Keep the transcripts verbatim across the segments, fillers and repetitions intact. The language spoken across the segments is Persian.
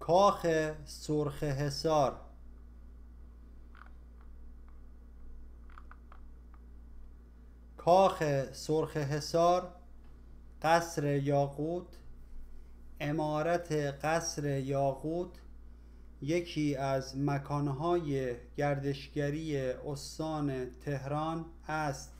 کاخ سرخ حصار، کاخ سرخ حصار، قصر یاقوت. عمارت قصر یاقوت یکی از مکانهای گردشگری استان تهران است.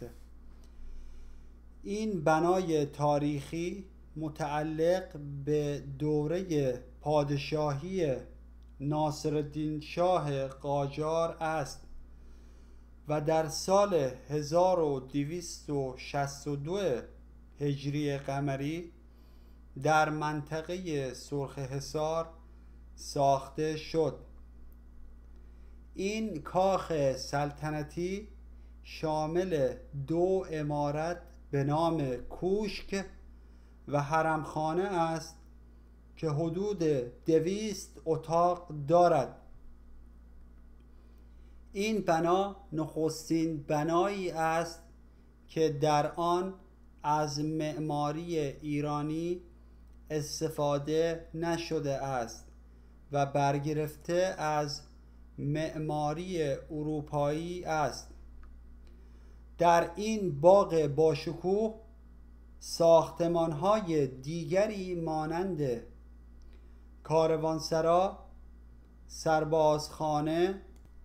این بنای تاریخی متعلق به دوره پادشاهی ناصرالدین شاه قاجار است و در سال هزار و دویست و شصت و دو هجری قمری در منطقه سرخ حصار ساخته شد. این کاخ سلطنتی شامل دو عمارت به نام کوشک و حرمخانه است که حدود دویست اتاق دارد. این بنا نخستین بنایی است که در آن از معماری ایرانی استفاده نشده است و برگرفته از معماری اروپایی است. در این باغ باشکوه ساختمان‌های دیگری مانند کاروانسرا، سربازخانه،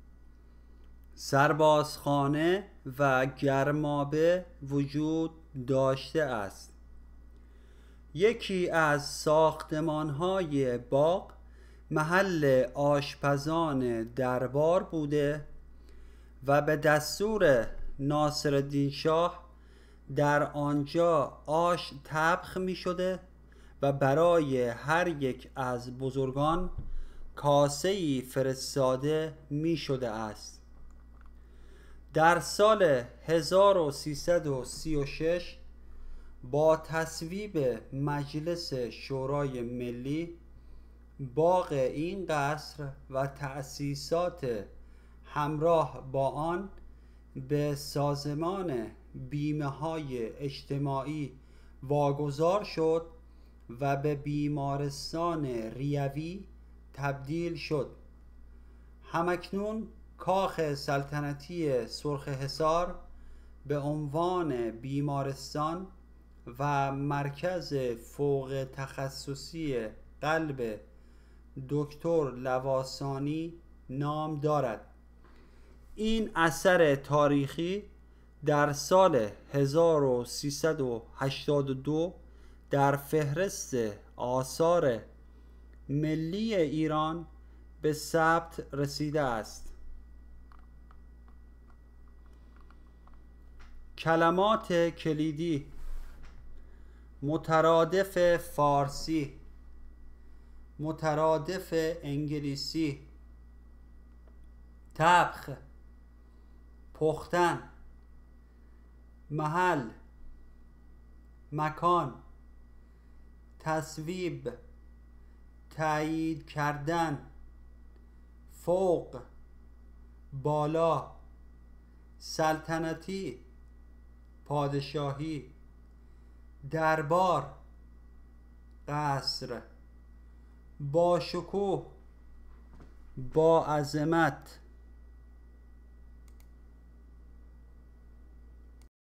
سربازخانه و گرمابه وجود داشته است. یکی از ساختمان‌های باغ محل آشپزان دربار بوده و به دستور ناصرالدین شاه در آنجا آش طبخ می شده و برای هر یک از بزرگان کاسه‌ای فرستاده می شده است. در سال هزار و سیصد و سی و شش با تصویب مجلس شورای ملی باغ این قصر و تأسیسات همراه با آن به سازمان بیمه های اجتماعی واگذار شد و به بیمارستان ریوی تبدیل شد. همکنون کاخ سلطنتی سرخ حصار به عنوان بیمارستان و مرکز فوق تخصصی قلب دکتر لواسانی نام دارد. این اثر تاریخی در سال هزار و سیصد و هشتاد و دو در فهرست آثار ملی ایران به ثبت رسیده است. کلمات کلیدی: مترادف فارسی، مترادف انگلیسی، طبخ، پختن، محل، مکان، تصویب، تایید کردن، فوق، بالا، سلطنتی، پادشاهی، دربار، قصر، با شکوه، با عظمت،